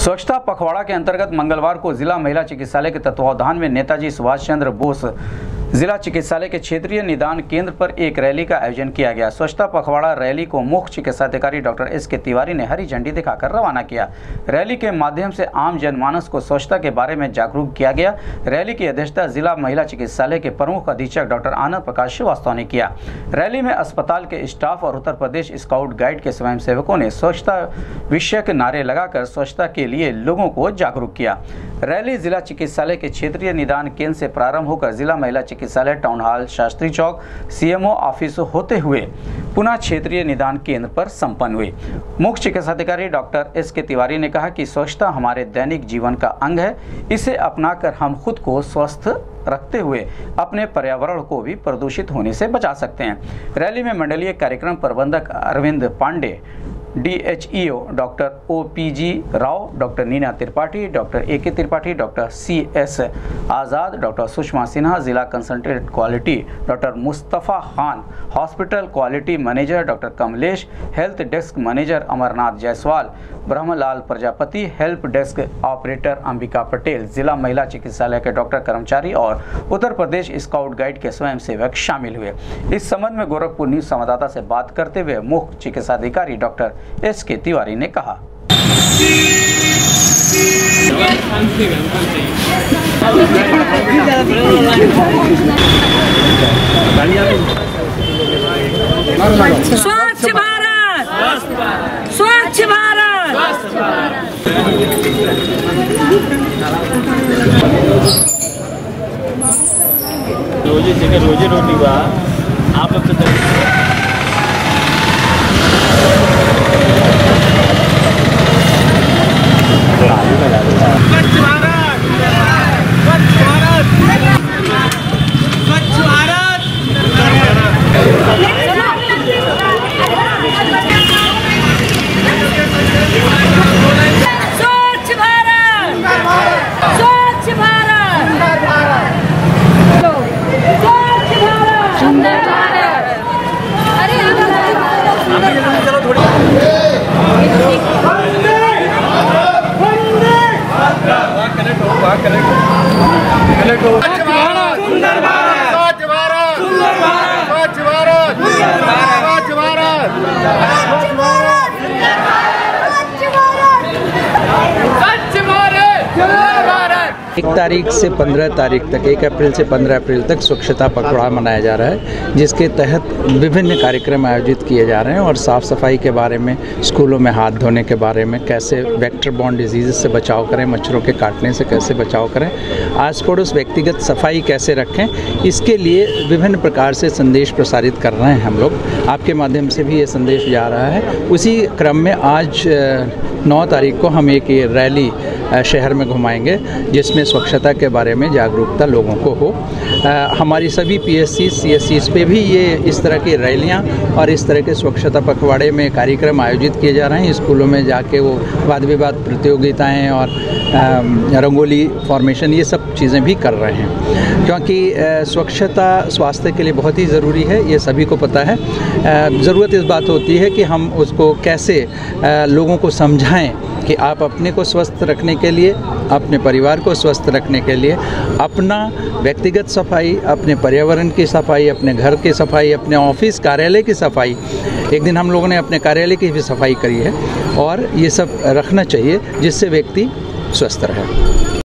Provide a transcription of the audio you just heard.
स्वच्छता पखवाड़ा के अंतर्गत मंगलवार को जिला महिला चिकित्सालय के तत्वावधान में नेताजी सुभाष चंद्र बोस जिला चिकित्सालय के क्षेत्रीय निदान केंद्र पर एक रैली का आयोजन किया गया। स्वच्छता पखवाड़ा रैली को मुख्य चिकित्साधिकारी डॉक्टर एस.के. तिवारी ने हरी झंडी दिखाकर रवाना किया। रैली के माध्यम से आम जनमानस को स्वच्छता के बारे में जागरूक किया गया। रैली की अध्यक्षता जिला महिला चिकित्सालय के प्रमुख अधीक्षक डॉक्टर आनंद प्रकाश श्रीवास्तव ने किया। रैली में अस्पताल के स्टाफ और उत्तर प्रदेश स्काउट गाइड के स्वयंसेवकों ने स्वच्छता विषयक नारे लगाकर स्वच्छता के लिए लोगों को जागरूक किया। रैली जिला चिकित्सालय के क्षेत्रीय निदान केंद्र से प्रारंभ होकर जिला महिला चिकित्सालय town hall Shastri Chowk CMO office होते हुए पुनः क्षेत्रीय निदान केंद्र पर संपन्न हुई। मुख्य चिकित्साधिकारी डॉक्टर एस.के. तिवारी ने कहा कि स्वच्छता हमारे दैनिक जीवन का अंग है। इसे अपनाकर हम खुद को स्वस्थ रखते हुए अपने पर्यावरण को भी प्रदूषित होने से बचा सकते हैं। रैली में मंडलीय कार्यक्रम प्रबंधक Arvind Pandey, DHEO doctor OPG Rao, doctor Neena Tripathi, doctor A.K. Tripathi, doctor CS Azad, doctor Sushma Sinha, जिला consultant quality doctor Mustafa Khan, hospital quality manager doctor Kamlesh, health desk manager Amarnath Jaiswal, Brahmlal Prajapati, help desk operator Ambika Patel, जिला महिला चिकित्सालय के डॉक्टर कर्मचारी और उत्तर प्रदेश स्काउट गाइड के स्वयंसेवक शामिल हुए। इस संबंध में गोरखपुर न्यूज संवाददाता से बात करते हुए मुख्य चिकित्साधिकारी डॉक्टर एस.के. तिवारी ने कहा। स्वच्छ भारत, स्वच्छ भारत। रोजे जगह रोजे रोटी बा आप लोग तो एक तारीख से 15 तारीख तक, 1 अप्रैल से 15 अप्रैल तक स्वच्छता पखवाड़ा मनाया जा रहा है, जिसके तहत विभिन्न कार्यक्रम आयोजित किए जा रहे हैं और साफ़ सफाई के बारे में, स्कूलों में हाथ धोने के बारे में, कैसे वेक्टर बॉर्न डिजीज़ से बचाव करें, मच्छरों के काटने से कैसे बचाव करें, आस पड़ोस व्यक्तिगत सफाई कैसे रखें, इसके लिए विभिन्न प्रकार से संदेश प्रसारित कर रहे हैं हम लोग। आपके माध्यम से भी ये संदेश जा रहा है। उसी क्रम में आज 9 तारीख को हम एक रैली शहर में घुमाएंगे, जिसमें स्वच्छता के बारे में जागरूकता लोगों को हो। हमारी सभी PSC CSCs पे भी ये इस तरह की रैलियाँ और इस तरह के स्वच्छता पखवाड़े में कार्यक्रम आयोजित किए जा रहे हैं। स्कूलों में जाके वो वाद विवाद प्रतियोगिताएं और रंगोली फॉर्मेशन, ये सब चीज़ें भी कर रहे हैं, क्योंकि स्वच्छता स्वास्थ्य के लिए बहुत ही ज़रूरी है, ये सभी को पता है। ज़रूरत इस बात होती है कि हम उसको कैसे लोगों को समझाएं कि आप अपने को स्वस्थ रखने के लिए, अपने परिवार को स्वस्थ रखने के लिए अपना व्यक्तिगत सफाई, अपने पर्यावरण की सफाई, अपने घर की सफाई, अपने ऑफिस कार्यालय की सफाई, एक दिन हम लोगों ने अपने कार्यालय की भी सफाई करी है, और ये सब रखना चाहिए जिससे व्यक्ति स्वस्थ रहे।